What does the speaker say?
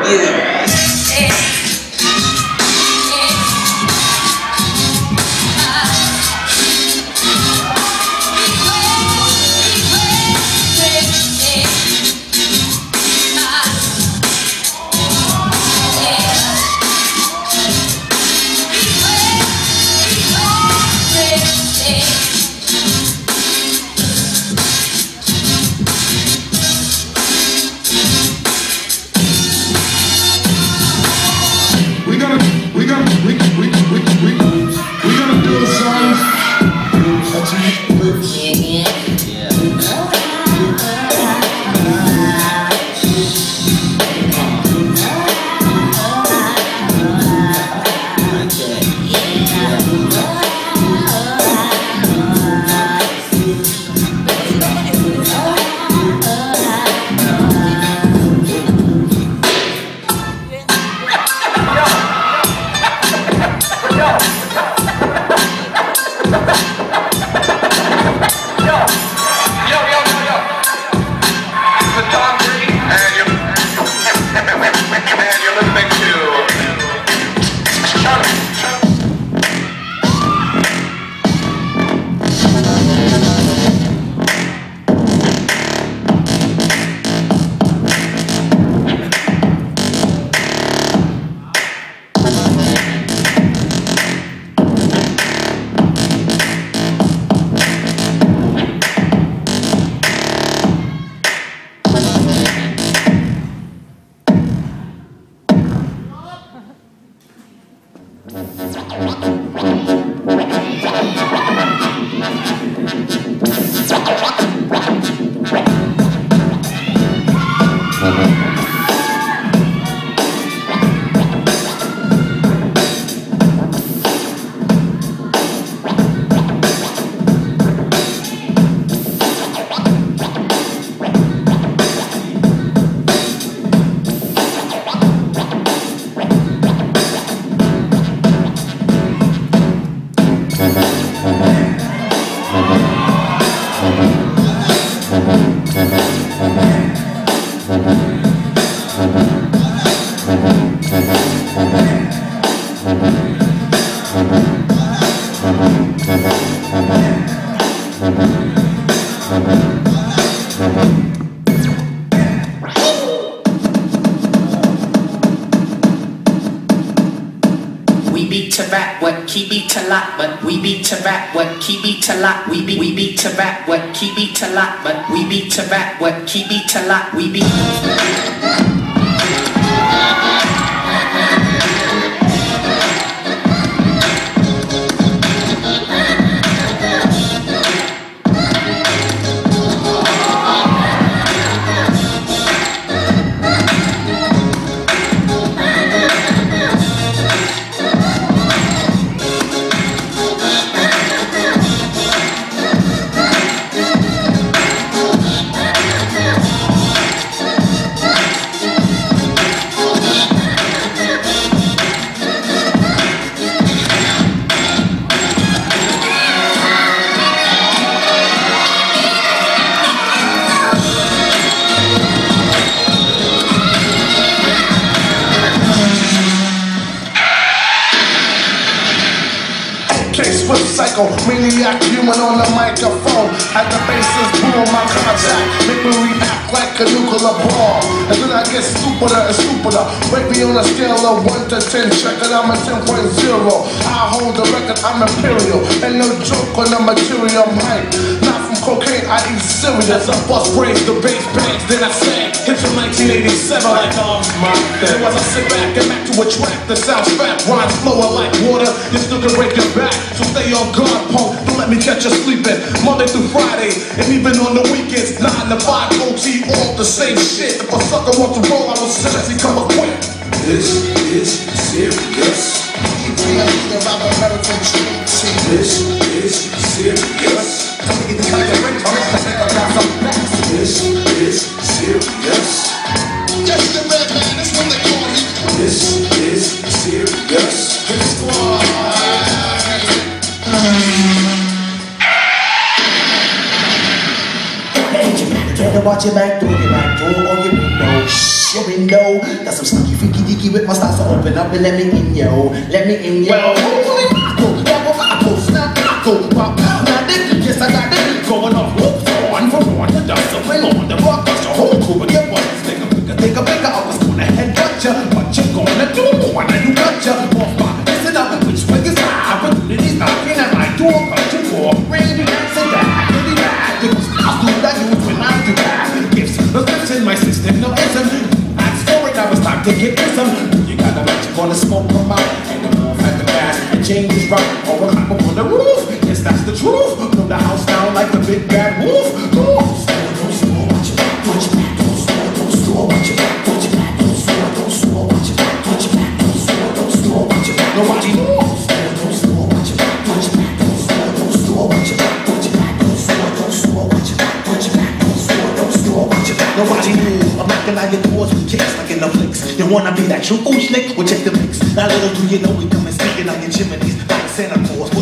Key beat a lot, but we beat to rap. What key beat a lot, we beat to rap. What key beat a lot, but we beat to rap. What key beat a lot, we beat. Maniac human on the microphone. At the bases boom my contact. Make me react like a nuclear ball. And then I get stupider and stupider. Rate me on a scale of 1 to 10. Check it, I'm a 10.0. I hold the record, I'm imperial. And no joke on the material mic. Not from cocaine, I eat serious. I bust brains, the bass bangs, then I sang. Hits from 1987 like my thing. So as I sit back and act to attract the sound fat. Rhymes flowing like water, you still can break your back. So stay on guard, punk, don't let me catch you sleeping. Monday through Friday, and even on the weekends. 9 to 5 OT, all the same shit. If a sucker wants to roll, I will seriously come equipped. This is serious. This is serious. This is serious. Just the red man, that's what they call me. This is serious. Better watch your back door, all your windows. your window. Got some sneaky, freaky, deaky with my style, so open up and let me in, yo. Let me in, yo. Holy mackerel, double mackerel, snap mackerel, pop out, now dick, yes, I got it going off. Whoops, on, the dust, so bring on the rock, bust your whole crew, but get what? Think a bigger, I was gonna head gotcha, what you gonna do when I do gotcha? Off my, listen up, which way is high, opportunities knocking at my door, cut you for, ring, answer that, really bad, it was costume that you when I do that, gifts, the lips in my system, no ism, ask for it, now it's time to get with some, you gotta let you gonna smoke them out, and the move at the gas, and change is right, or we'll climb up on the roof, yes, that's the truth, blow the house down like the big bad wolf, don't store, watch your back, watch your back, don't store, watch your back, watch your back, don't store, watch your back, watch your back, don't store, watch your back, nobody moves, don't store, watch your back, watch your back, don't store, watch your back, watch your back, don't store, watch your back, watch your back, don't store, watch your back, nobody moves. I'm knocking on your doors with kicks like in the flicks. You wanna be that true slick? Well, check the mix. Now little do you know we come and speaking on your chimneys like Santa Claus.